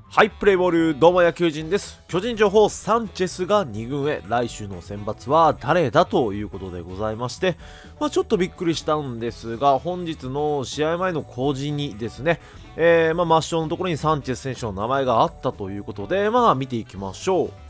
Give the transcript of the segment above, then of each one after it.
はい、プレイボール、どうも野球人です。巨人情報、サンチェスが2軍へ、来週の選抜は誰だということでございまして、ちょっとびっくりしたんですが、本日の試合前の公示にですね、抹消のところにサンチェス選手の名前があったということで、見ていきましょう。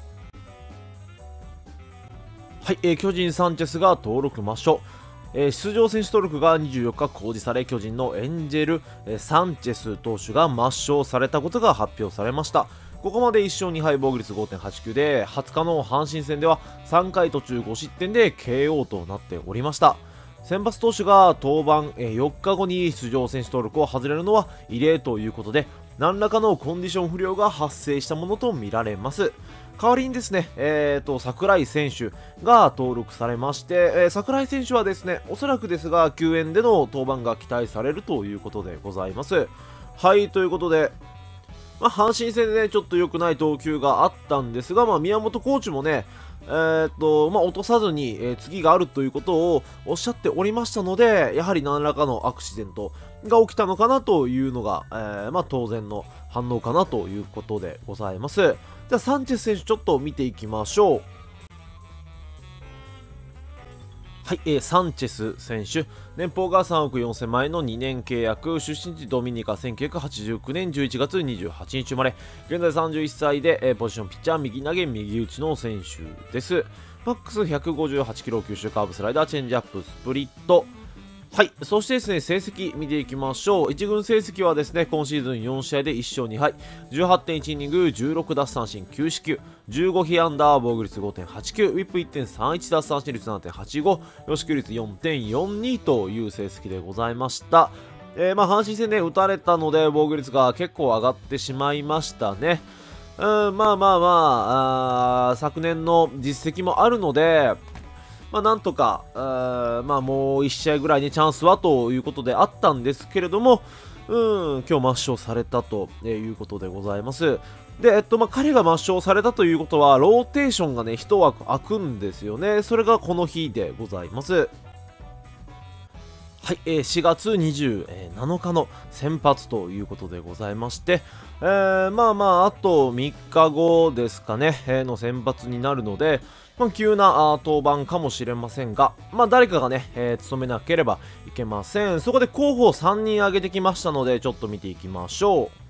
はい、巨人サンチェスが登録抹消。出場選手登録が24日公示され、巨人のエンジェル、サンチェス投手が抹消されたことが発表されました。ここまで1勝2敗防御率 5.89 で、20日の阪神戦では3回途中5失点で KO となっておりました。先発投手が登板4日後に出場選手登録を外れるのは異例ということで、何らかのコンディション不良が発生したものとみられます。代わりにですね、櫻井選手が登録されまして、櫻井選手はですね、おそらくですが、救援での登板が期待されるということでございます。はい、ということで、阪神戦でね、ちょっと良くない投球があったんですが、宮本コーチもね、落とさずに、次があるということをおっしゃっておりましたので、やはり何らかのアクシデントが起きたのかなというのが、当然の反応かなということでございます。じゃあサンチェス選手ちょっと見ていきましょう。はい、サンチェス選手、年俸が3億4000万円の2年契約、出身地ドミニカ、1989年11月28日生まれ、現在31歳で、ポジションピッチャー、右投げ、右打ちの選手です。マックス158キロ、球種、カーブ、スライダー、チェンジアップ、スプリット。はい、そしてですね、成績見ていきましょう。1軍成績はですね、今シーズン4試合で1勝2敗、18.1イニング、16奪三振、9四球、15被安打、防御率 5.89、ウィップ 1.31、奪三振率 7.85、与四球率 4.42 という成績でございました。阪神戦で打たれたので、防御率が結構上がってしまいましたね。昨年の実績もあるので、なんとか、もう1試合ぐらいにチャンスはということであったんですけれども、今日抹消されたということでございます。で、彼が抹消されたということは、ローテーションがね、1枠空くんですよね。それがこの日でございます。はい、4月27日の先発ということでございまして、あと3日後ですかね、の先発になるので、急な登板かもしれませんが、誰かがね、務めなければいけません。そこで候補を3人挙げてきましたので、ちょっと見ていきましょう。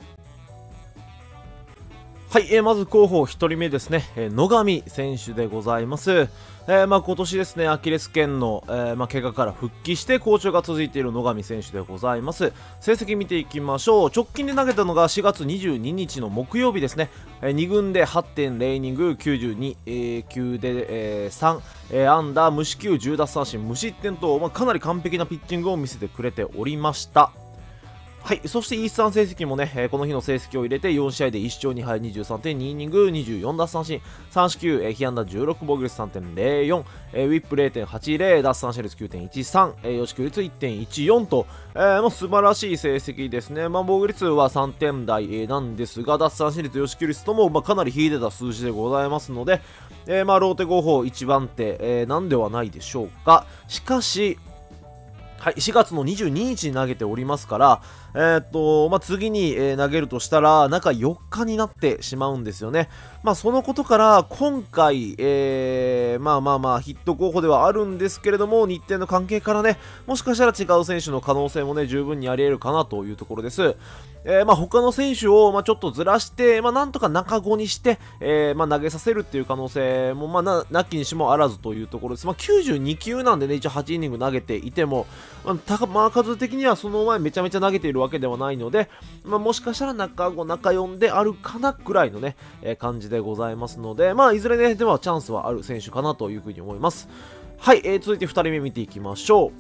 はい、まず候補1人目ですね、野上選手でございます。今年ですね、アキレス腱の、怪我から復帰して好調が続いている野上選手でございます。成績見ていきましょう。直近で投げたのが4月22日の木曜日ですね。2軍で 8.0 イニング92、球で、3、安打無四球10奪三振無失点と、かなり完璧なピッチングを見せてくれておりました。はい、そしてイースタン成績もね、この日の成績を入れて4試合で1勝2敗 23.2 イニング24奪三振3四球、被安打16防御率 3.04、ウィップ 0.80 奪三振率 9.13、与四球率 1.14 と、素晴らしい成績ですね。防御率は3点台、なんですが、奪三振率、与四球率とも、かなり秀でた数字でございますので、ローテ候補1番手、なんではないでしょうか。しかし、はい、4月の22日に投げておりますから、次に、投げるとしたら、中4日になってしまうんですよね。そのことから、今回、ヒット候補ではあるんですけれども、日程の関係からね、もしかしたら違う選手の可能性もね、十分にあり得るかなというところです。他の選手を、ちょっとずらして、なんとか中5にして、投げさせるっていう可能性も、なきにしもあらずというところです。92球なんでね、一応8イニング投げていても、数的にはその前めちゃめちゃ投げているわけではないので、もしかしたら中5、中4であるかなぐらいのね、感じでございますので、いずれね、ではチャンスはある選手かなというふうに思います。はい、続いて2人目見ていきましょう。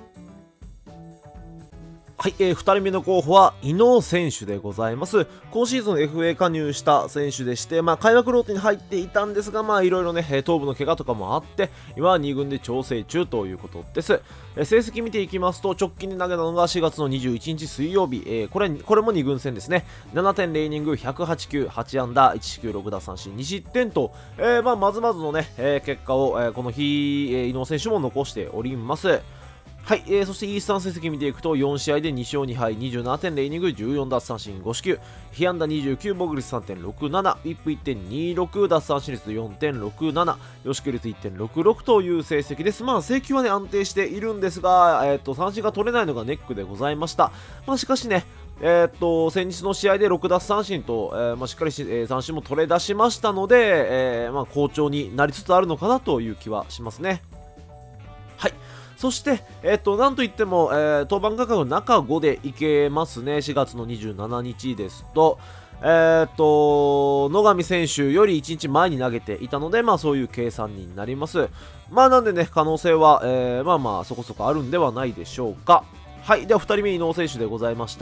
はい、2人目の候補は伊野選手でございます。今シーズン FA 加入した選手でして、開幕ローテに入っていたんですが、いろいろね、頭部の怪我とかもあって、今は2軍で調整中ということです。成績見ていきますと、直近で投げたのが4月の21日水曜日、これも2軍戦ですね。7.0 イニング108球、8安打、1四球6奪三振2失点と、まずまずのね、結果を、この日、伊野選手も残しております。 はい、そしてイースタン成績見ていくと4試合で2勝2敗 27.0 イニング14奪三振5四球被安打29防御率 3.67 ウィップ 1.26 奪三振率 4.67 予祝率 1.66 という成績です。まあ制球はね安定しているんですが、三振が取れないのがネックでございました。まあしかしね先日の試合で6奪三振と、しっかり三振も取れ出しましたので、好調になりつつあるのかなという気はしますね。はい。そして、なんといっても、登板価格中5でいけますね。4月の27日ですと、野上選手より1日前に投げていたので、まあそういう計算になります。まあなんでね、可能性は、そこそこあるんではないでしょうか。はい。では2人目、伊能選手でございました。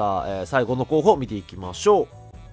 最後の候補を見ていきましょう。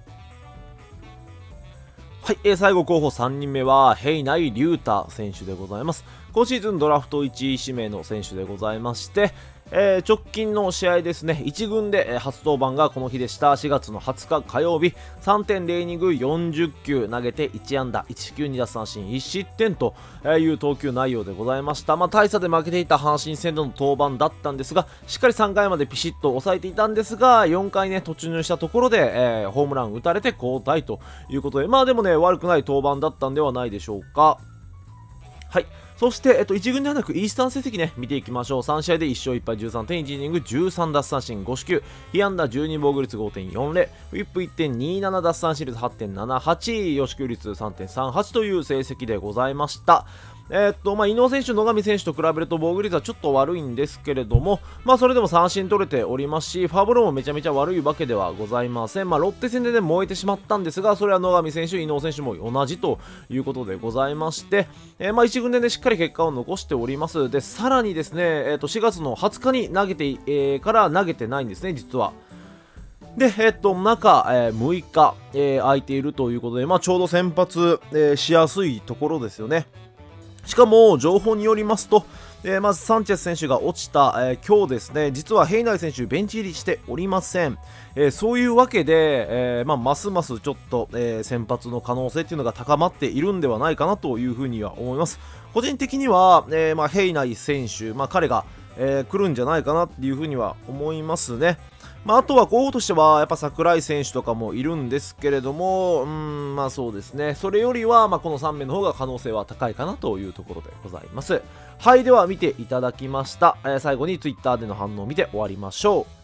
はい、最後候補3人目は、平内龍太選手でございます。今シーズンドラフト1位指名の選手でございまして、直近の試合ですね、1軍で、初登板がこの日でした。4月の20日火曜日、3.0イニング40球投げて1安打、1四球2奪三振、1失点という投球内容でございました。まあ、大差で負けていた阪神戦での登板だったんですが、しっかり3回までピシッと抑えていたんですが、4回ね、突入したところで、ホームラン打たれて交代ということで、まあでもね、悪くない登板だったんではないでしょうか。はい。そして、1軍ではなくイースタン成績ね、見ていきましょう。3試合で1勝1敗 13.1 イニング、13奪三振5四球、被安打12防御率 5.40、ウィップ 1.27 奪三振率 8.78、予祝率 3.38 という成績でございました。伊能選手、野上選手と比べると防御率はちょっと悪いんですけれども、まあそれでも三振取れておりますし、フォアボールもめちゃめちゃ悪いわけではございません。まあロッテ戦でね、燃えてしまったんですが、それは野上選手、伊能選手も同じということでございまして、1軍でね、しっかり結果を残しております。で、さらにですね、4月の20日に投げて、から投げてないんですね、実は。で、中、6日、空いているということで、まあちょうど先発、しやすいところですよね。しかも情報によりますと、まずサンチェス選手が落ちた、今日ですね、実は平内選手ベンチ入りしておりません。そういうわけで、ますますちょっと、先発の可能性っていうのが高まっているんではないかなというふうには思います。個人的には、平内選手、彼が、来るんじゃないかなっていうふうには思いますね。あとは候補としてはやっぱ櫻井選手とかもいるんですけれども、そうですね。それよりは、この3名の方が可能性は高いかなというところでございます。はい、では見ていただきました。最後に Twitter での反応を見て終わりましょ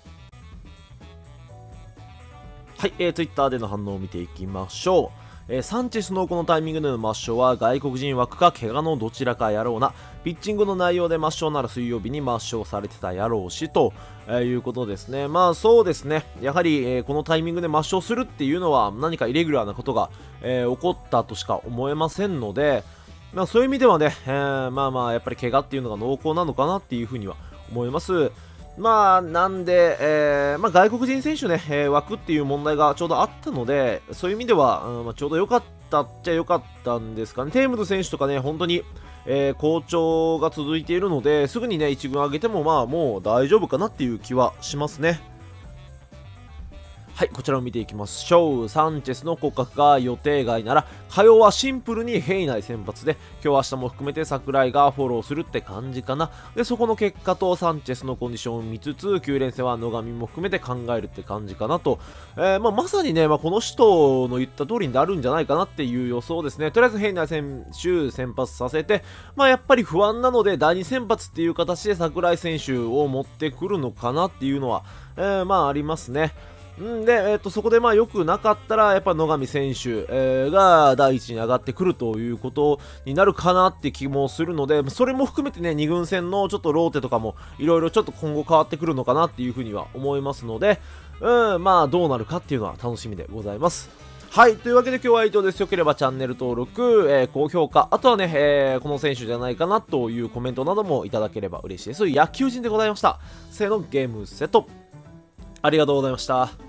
う。はい、Twitter での反応を見ていきましょう。サンチェスのこのタイミングでの抹消は外国人枠か怪我のどちらかやろうな、ピッチングの内容で抹消なら水曜日に抹消されてたやろうしと、いうことですね。そうですね、やはり、このタイミングで抹消するっていうのは何かイレギュラーなことが、起こったとしか思えませんので、そういう意味ではね、やっぱり怪我っていうのが濃厚なのかなっていうふうには思います。なんで、外国人選手ね、枠っていう問題がちょうどあったので、そういう意味では、ちょうど良かったっちゃ良かったんですかね。テームズ選手とかね、本当に、好調が続いているので、すぐにね、1軍上げても、もう大丈夫かなっていう気はしますね。はい、こちらを見ていきましょう。サンチェスの骨格が予定外なら、火曜はシンプルに平内先発で、今日明日も含めて櫻井がフォローするって感じかな。で、そこの結果とサンチェスのコンディションを見つつ、9連戦は野上も含めて考えるって感じかなと。まさにね、この人の言った通りになるんじゃないかなっていう予想ですね。とりあえず平内選手先発させて、やっぱり不安なので、第2先発っていう形で櫻井選手を持ってくるのかなっていうのは、ありますね。で、そこで良くなかったら、やっぱ野上選手、が第一に上がってくるということになるかなって気もするので、それも含めてね、2軍戦のちょっとローテとかも、いろいろちょっと今後変わってくるのかなっていうふうには思いますので、どうなるかっていうのは楽しみでございます。はい。というわけで今日は以上です。よければチャンネル登録、高評価、あとはね、この選手じゃないかなというコメントなどもいただければ嬉しいです。野球人でございました。せーの、ゲームセット。ありがとうございました。